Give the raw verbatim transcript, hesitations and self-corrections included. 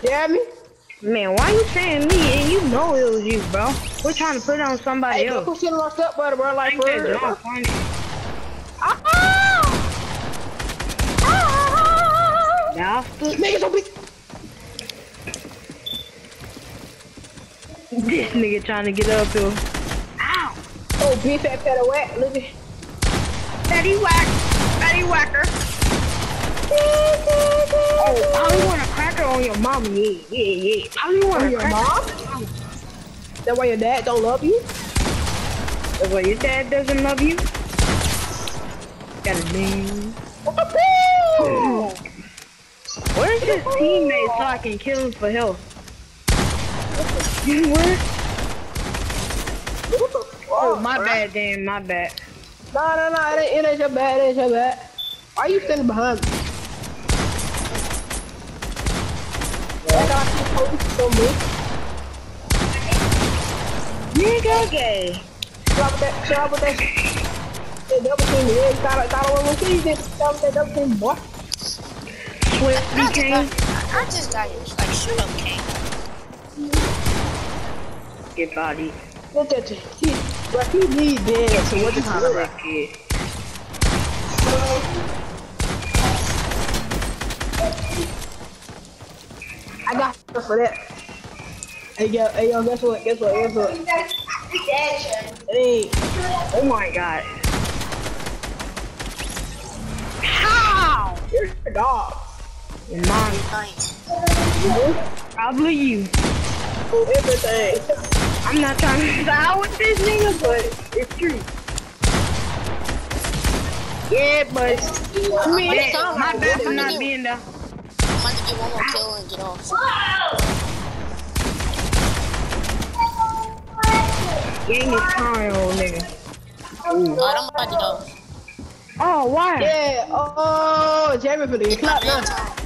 Yeah, me? Man, why you saying me and you know it was you, bro? We're trying to put it on somebody Hey, else. don't put shit on my stepbrother, bro. Like, for real, bro. Ah! Ah! Now, Niggas don't be. this nigga trying to get up here. Ow! Oh, beef fat pet whack, look at. Betty whack! Betty whacker! Oh, probably want a cracker on your mom. Yeah, yeah, yeah. Probably want On a your cracker. mom? That why your dad don't love you? That's why your dad doesn't love you? Got a name. Oh, Where's his teammate so I can kill him for health? You what? Oh, my bad, damn, my bad. Nah, nah, nah, it ain't, it ain't your bad, it ain't your bad. Why you standing behind me? I got you posted on me. Nigga gay. Stop with that, stop with that. That double team, yeah, thought, thought I was gonna see you. Stop with that double team, boy. Swift, I you just came. got, I just got it. Like, shoot up, king. Get body. Look at you. He, bro, he need dead, so what you talking about? Kid. I got her for that. Hey yo, hey yo, guess what? Guess what? Guess what? Hey, Oh my god. How? you're a dog. Your mom. Nice. Probably you. For everything. I'm not trying to side with this nigga, but it's true. Yeah, but I mean, Hey, yeah, my bad for I'm not gonna being there. I'm about to get one more kill and get off. Gang is calling, old nigga. Alright, I'm about to go. Oh, why? Yeah. Oh, Jamie for the It's my clap man now. time.